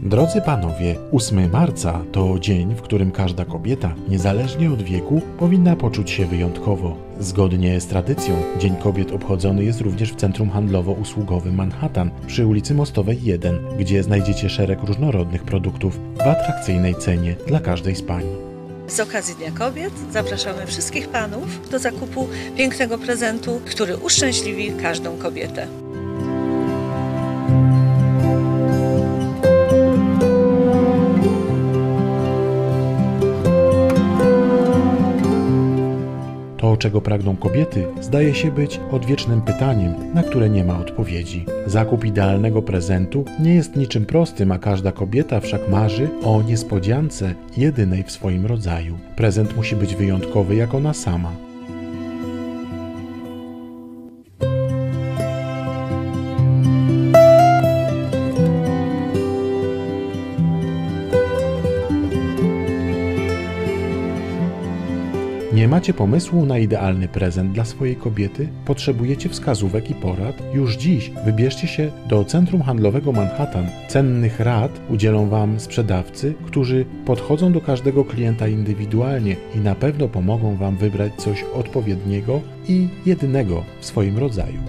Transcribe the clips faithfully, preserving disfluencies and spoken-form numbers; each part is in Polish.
Drodzy panowie, ósmego marca to dzień, w którym każda kobieta, niezależnie od wieku, powinna poczuć się wyjątkowo. Zgodnie z tradycją, Dzień Kobiet obchodzony jest również w centrum handlowo-usługowym Manhattan przy ulicy Mostowej jeden, gdzie znajdziecie szereg różnorodnych produktów w atrakcyjnej cenie dla każdej z pań. Z okazji Dnia Kobiet zapraszamy wszystkich panów do zakupu pięknego prezentu, który uszczęśliwi każdą kobietę. To, czego pragną kobiety, zdaje się być odwiecznym pytaniem, na które nie ma odpowiedzi. Zakup idealnego prezentu nie jest niczym prostym, a każda kobieta wszak marzy o niespodziance jedynej w swoim rodzaju. Prezent musi być wyjątkowy jak ona sama. Nie macie pomysłu na idealny prezent dla swojej kobiety? Potrzebujecie wskazówek i porad? Już dziś wybierzcie się do centrum handlowego Manhattan. Cennych rad udzielą wam sprzedawcy, którzy podchodzą do każdego klienta indywidualnie i na pewno pomogą wam wybrać coś odpowiedniego i jedynego w swoim rodzaju.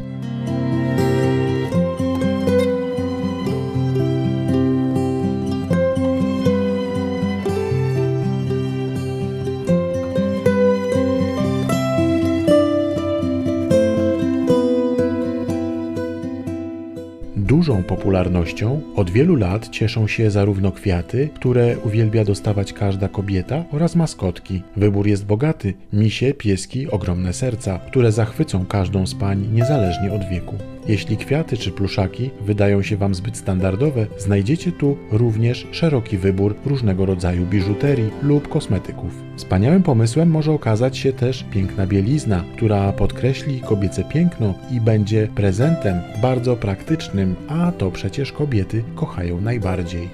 Dużą popularnością od wielu lat cieszą się zarówno kwiaty, które uwielbia dostawać każda kobieta, oraz maskotki. Wybór jest bogaty: misie, pieski, ogromne serca, które zachwycą każdą z pań niezależnie od wieku. Jeśli kwiaty czy pluszaki wydają się wam zbyt standardowe, znajdziecie tu również szeroki wybór różnego rodzaju biżuterii lub kosmetyków. Wspaniałym pomysłem może okazać się też piękna bielizna, która podkreśli kobiece piękno i będzie prezentem bardzo praktycznym, a to przecież kobiety kochają najbardziej.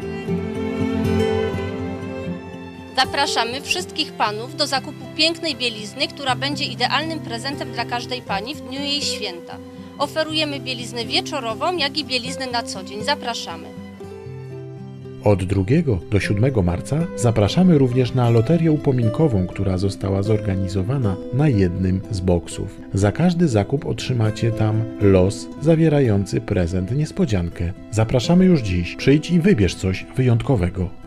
Zapraszamy wszystkich panów do zakupu pięknej bielizny, która będzie idealnym prezentem dla każdej pani w dniu jej święta. Oferujemy bieliznę wieczorową, jak i bieliznę na co dzień. Zapraszamy. Od drugiego do siódmego marca zapraszamy również na loterię upominkową, która została zorganizowana na jednym z boksów. Za każdy zakup otrzymacie tam los zawierający prezent niespodziankę. Zapraszamy już dziś. Przyjdź i wybierz coś wyjątkowego.